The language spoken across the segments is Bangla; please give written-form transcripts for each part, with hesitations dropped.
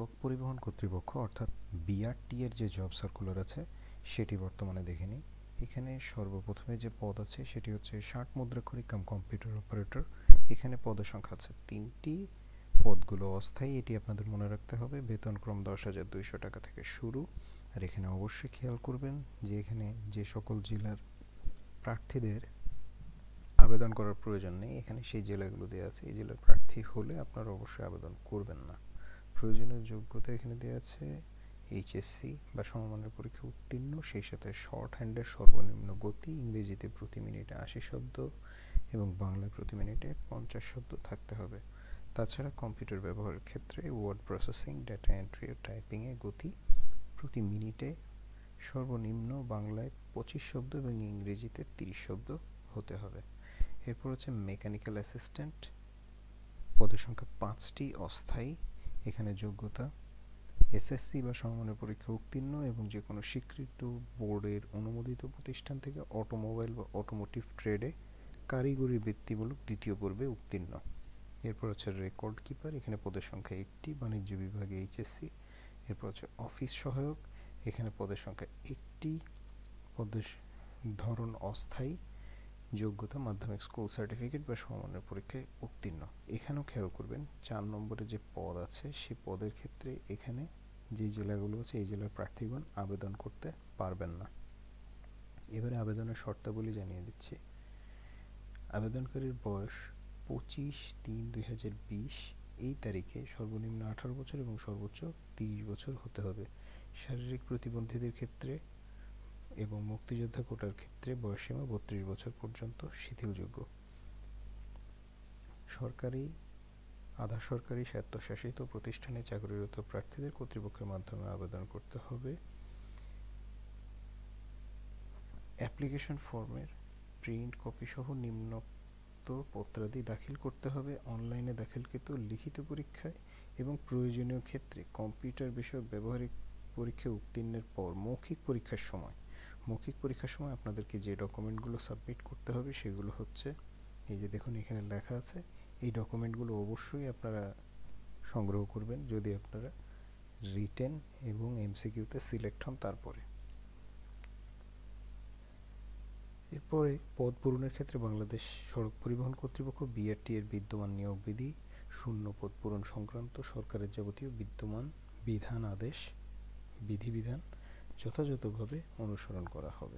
পরিবহন কর্তৃপক্ষ অর্থাৎ বিআরটি এর যে জব সার্কুলার আছে সেটি বর্তমানে দেখে নিই। এখানে সর্বপ্রথমে যে পদ আছে সেটি হচ্ছে 60 মুদ্রাক্ষরিক কাম কম্পিউটার অপারেটর। এখানে পদের সংখ্যা আছে 3টি। পদগুলো অস্থায়ী, এটি আপনাদের মনে রাখতে হবে। বেতনক্রম 10,200 টাকা থেকে শুরু। আর এখানে অবশ্যই খেয়াল করবেন যে এখানে যে সকল জেলার প্রার্থীদের আবেদন করার প্রয়োজন নেই, এখানে সেই জেলাগুলো দেওয়া আছে। এই জেলার প্রার্থী হলে আপনারা অবশ্যই আবেদন করবেন না। প্রয়োজনীয় যোগ্যতা এখানে দেওয়া আছে এইচএসসি বা সমমানের পরীক্ষা উত্তীর্ণ, সেই সাথে শর্ট হ্যান্ডের সর্বনিম্ন গতি ইংরেজিতে প্রতি মিনিটে 80 শব্দ এবং বাংলায় প্রতি মিনিটে 50 শব্দ থাকতে হবে। তাছাড়া কম্পিউটার ব্যবহারের ক্ষেত্রে ওয়ার্ড প্রসেসিং, ডেটা এন্ট্রি ও টাইপিংয়ে গতি প্রতি মিনিটে সর্বনিম্ন বাংলায় 25 শব্দ এবং ইংরেজিতে 30 শব্দ হতে হবে। এরপর হচ্ছে মেকানিক্যাল অ্যাসিস্ট্যান্ট, পদের সংখ্যা 5টি, অস্থায়ী। এখানে যোগ্যতা এসএসসি বা সমমানের পরীক্ষা উত্তীর্ণ এবং যে কোনো স্বীকৃত বোর্ডের অনুমোদিত প্রতিষ্ঠান থেকে অটোমোবাইল বা অটোমোটিভ ট্রেডে কারিগরি বৃত্তিমূলক দ্বিতীয় পর্বে উত্তীর্ণ। এরপর হচ্ছে রেকর্ড কিপার, এখানে পদের সংখ্যা 1টি, বাণিজ্য বিভাগে এইচএসসি। এরপর হচ্ছে অফিস সহায়ক, এখানে পদের সংখ্যা 1টি, পদের ধরন অস্থায়ী, যোগ্যতা মাধ্যমিক স্কুল সার্টিফিকেট বা সমমানের পরীক্ষায় উত্তীর্ণ। এখানেও খেয়াল করবেন 4 নম্বরে যে পদ আছে সেই পদের ক্ষেত্রে এখানে যে জেলাগুলো আছে এই জেলার প্রার্থীগণ আবেদন করতে পারবেন না। এবারে আবেদনের শর্তাবলী জানিয়ে দিচ্ছি। আবেদনকারীর বয়স 25/3/2020 এই তারিখে সর্বনিম্ন 18 বছর এবং সর্বোচ্চ 30 বছর হতে হবে। শারীরিক প্রতিবন্ধীদের ক্ষেত্রে এবং মুক্তিযোদ্ধা কোটার ক্ষেত্রে বয়সসীমা 32 বছর পর্যন্ত শিথিলযোগ্য। সরকারি, আধা সরকারি, স্বায়ত্তশাসিত প্রতিষ্ঠানে চাকরিরত প্রার্থীদের কর্তৃপক্ষের মাধ্যমে আবেদন করতে হবে। অ্যাপ্লিকেশন ফর্মের প্রিন্ট কপি সহ নিম্নোক্ত পত্রাদি দাখিল করতে হবে অনলাইনে দাখিলকৃত লিখিত পরীক্ষায় এবং প্রয়োজনীয় ক্ষেত্রে কম্পিউটার বিষয়ক ব্যবহারিক পরীক্ষায় উত্তীর্ণের পর মৌখিক পরীক্ষার সময় আপনাদেরকে যে ডকুমেন্টগুলো সাবমিট করতে হবে সেগুলো হচ্ছে এই যে দেখুন এখানে লেখা আছে। এই ডকুমেন্টগুলো অবশ্যই আপনারা সংগ্রহ করবেন যদি আপনারা রিটেন এবং এমসিকিউতে সিলেক্ট হন। তারপরে এরপরে পদ পূরণের ক্ষেত্রে বাংলাদেশ সড়ক পরিবহন কর্তৃপক্ষ বিআরটি এর বিদ্যমান নিয়োগ বিধি, শূন্য পদ পূরণ সংক্রান্ত সরকারের যাবতীয় বিদ্যমান বিধান, আদেশ, বিধিবিধান যথাযথভাবে অনুসরণ করা হবে।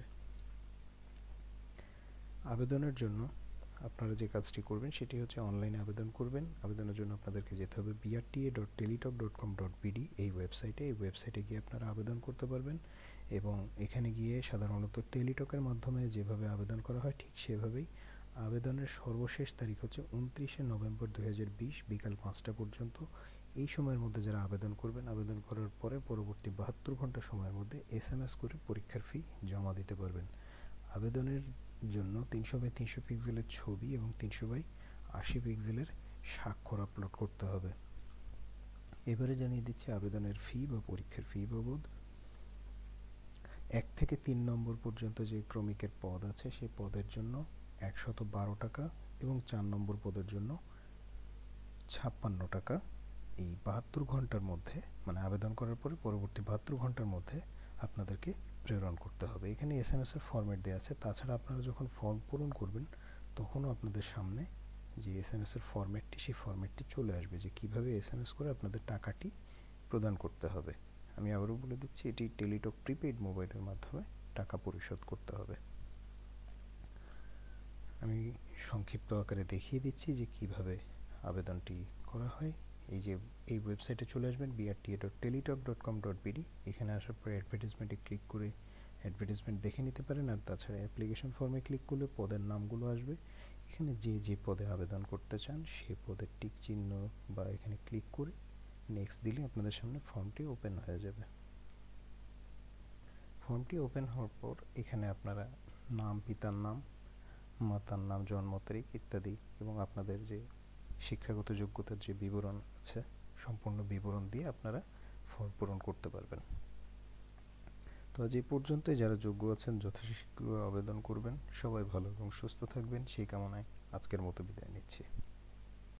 আবেদনের জন্য আপনারা যে কাজটি করবেন সেটি হচ্ছে অনলাইনে আবেদন করবেন। আবেদনের জন্য আপনাদেরকে যেতে হবে brta.teletalk.com.bd এই ওয়েবসাইটে গিয়ে আপনারা আবেদন করতে পারবেন এবং এখানে গিয়ে সাধারণত টেলিটকের মাধ্যমে যেভাবে আবেদন করা হয় ঠিক সেভাবেই আবেদনের সর্বশেষ তারিখ হচ্ছে 29শে নভেম্বর 2020 বিকাল 5টা পর্যন্ত। এই সময়ের মধ্যে যারা আবেদন করবেন, আবেদন করার পরে পরবর্তী 72 ঘন্টা সময়ের মধ্যে এসএমএস করে পরীক্ষার ফি জমা দিতে পারবেন। আবেদনের জন্য 300x300 পিক্সেলের ছবি এবং 300x80 পিক্সেলের স্বাক্ষর আপলোড করতে হবে। এবারে জানিয়ে দিচ্ছি আবেদনের ফি বা পরীক্ষার ফি বাবদ। 1 থেকে 3 নম্বর পর্যন্ত যে ক্রমিকের পদ আছে সেই পদের জন্য 112 টাকা এবং 4 নম্বর পদের জন্য 56 টাকা। এই 72 ঘন্টার মধ্যে মানে আবেদন করার পরে পরবর্তী 72 ঘন্টার মধ্যে আপনাদেরকে প্রেরণ করতে হবে। এখানে এসএমএস এর ফরম্যাট দেওয়া আছে। তাছাড়া আপনারা যখন ফর্ম পূরণ করবেন তখনও আপনাদের সামনে যে এসএমএস এর ফরম্যাটটি সেই ফরম্যাটটি চলে আসবে যে কিভাবে এসএমএস করে আপনাদের টাকাটি প্রদান করতে হবে। আমি আবারও বলে দিচ্ছি, এটি টেলিটক প্রিপেইড মোবাইলের মাধ্যমে টাকা পরিশোধ করতে হবে। আমি সংক্ষিপ্ত আকারে দেখিয়ে দিচ্ছি যে কিভাবে আবেদনটি করা হয়। এই ওয়েবসাইটে চলে আসবেন brta.teletalk.com.bd। এখানে আসার পরে অ্যাডভার্টাইজমেন্টে ক্লিক করে অ্যাডভার্টাইজমেন্ট দেখে নিতে পারেন। আর তাছাড়া অ্যাপ্লিকেশন ফর্মে ক্লিক করলে পদের নামগুলো আসবে। এখানে যে পদে আবেদন করতে চান সেই পদের টিক চিহ্ন বা এখানে ক্লিক করে নেক্সট দিলে আপনাদের সামনে ফর্মটি ওপেন হয়ে যাবে। ফর্মটি ওপেন হওয়ার পর এখানে আপনারা নাম, পিতার নাম, মাতার নাম, জন্ম তারিখ ইত্যাদি এবং আপনাদের যে শিক্ষাগত যোগ্যতার যে বিবরণ আছে সম্পূর্ণ বিবরণ দিয়ে আপনারা ফর্ম পূরণ করতে পারবেন। তো আজ এই পর্যন্তই। যারা যোগ্য আছেন যথাশীঘ্র আবেদন করবেন। সবাই ভালো এবং সুস্থ থাকবেন সেই কামনায় আজকের মতো বিদায় নিচ্ছি।